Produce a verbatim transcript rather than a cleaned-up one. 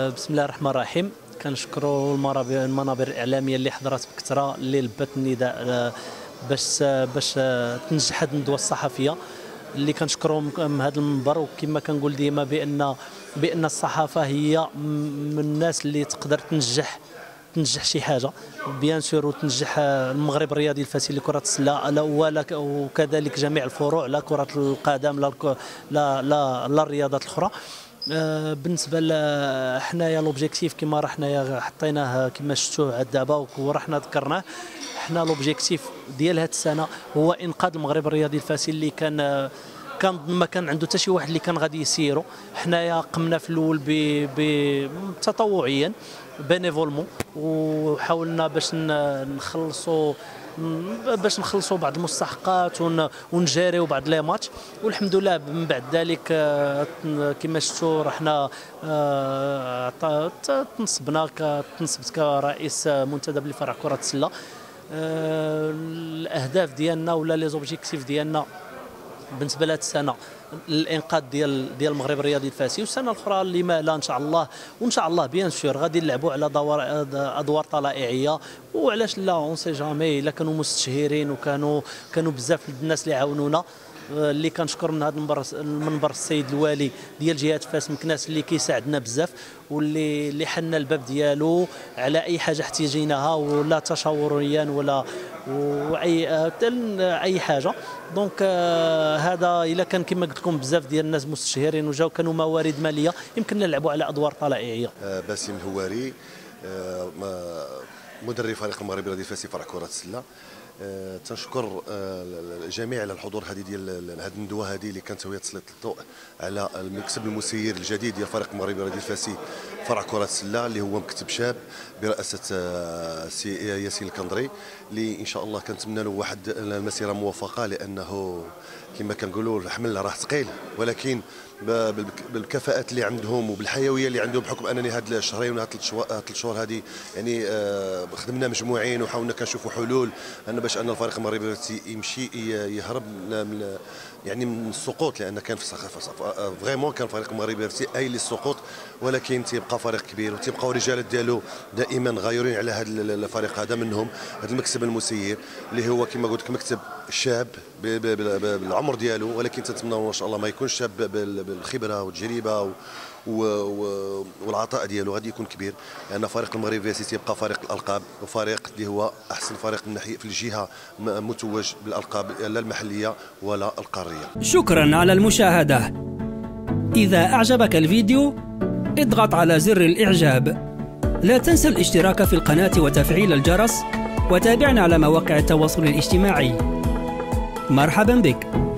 بسم الله الرحمن الرحيم. كنشكروا المنابر الاعلاميه اللي حضرت بكثره، اللي لبت النداء باش باش تنجح هذه الندوه الصحفيه، اللي كنشكرهم من هذا المنبر. وكما كنقول ديما بان بان الصحافه هي من الناس اللي تقدر تنجح تنجح شي حاجه بيان سور، وتنجح المغرب الرياضي الفاسي لكره السله، وكذلك جميع الفروع، لا كره القدم لا لا لا, لا الرياضات الاخرى. بالنسبه ل حنايا لوبجيكتيف كما راه حنايا حطيناه كما شفتوه دابا ورحنا ذكرناه، حنا لوبجيكتيف ديال هذه السنه هو انقاذ المغرب الرياضي الفاسي اللي كان كان ما كان عنده حتى شي واحد اللي كان غادي يسيرو. حنايا قمنا في الاول ب تطوعيا بينيفولمون، وحاولنا باش نخلصوا باش نخلصوا بعض المستحقات ونجاريو بعض لي ماتش، والحمد لله من بعد ذلك كما شفتوا رحنا تنصبنا تنصبت كرئيس منتدب لفرع كره السله. الاهداف ديالنا ولا لي زوبجيكتيف ديالنا بالنسبه لهذه السنه الانقاذ ديال ديال المغرب الرياضي الفاسي، والسنه الاخرى اللي ما لا ان شاء الله، وان شاء الله بيان سور غادي نلعبوا على ادوار طلائعيه، وعلاش لا اون سي جامي الا كانوا مستشهرين وكانوا كانوا بزاف الناس اللي عاونونا، اللي كنشكر من هذا المنبر المنبر السيد الوالي ديال جهه فاس مكناس اللي كيساعدنا بزاف، واللي اللي حنا الباب ديالو على اي حاجه احتاجيناها، ولا تشاوريا ولا واي اي حاجه. دونك هذا الا كان كما قلت لكم بزاف ديال الناس مستشهرين وجاو كانوا موارد ماليه، يمكن نلعبوا على ادوار طلائعيه. باسم الهواري مدرب فريق المغرب الرياضي الفاسي فرع كره السله. أه تنشكر الجميع على الحضور هذه ديال هذه الندوه هذه اللي كانت هي تسليط الضوء على المكتب المسير الجديد ديال فريق المغرب الرياضي الفاسي فرع كره السله، اللي هو مكتب شاب برئاسه سي ياسين الكندري، اللي ان شاء الله كنتمنى له واحد المسيره موفقه، لانه كما كنقولوا الحمل راه ثقيل، ولكن بالكفاءات اللي عندهم وبالحيويه اللي عندهم، بحكم انني هاد الشهرين وهاد ثلاث شهور هذه يعني آه خدمنا مجموعين وحاولنا كنشوفوا حلول ان باش ان الفريق المغربي يمشي يهرب من يعني من السقوط، لان كان في فريمون كان الفريق المغربي اي للسقوط، ولكن تيبقى فريق كبير وتيبقاو الرجال ديالو دائما غايرين على هذا الفريق هذا، منهم هذا المكتب المسير اللي هو كما قلت لك مكتب شاب بالعمر ديالو، ولكن تتمنى ان شاء الله ما يكونش شاب بالخبره والتجربه والعطاء ديالو غادي يكون كبير، لان فريق المغرب الفاسي يبقى فريق الالقاب، وفريق اللي هو احسن فريق من ناحيه في الجهه متوج بالالقاب لا المحليه ولا القاريه. شكرا على المشاهده. اذا اعجبك الفيديو اضغط على زر الاعجاب، لا تنسى الاشتراك في القناه وتفعيل الجرس، وتابعنا على مواقع التواصل الاجتماعي. مرحبا بك.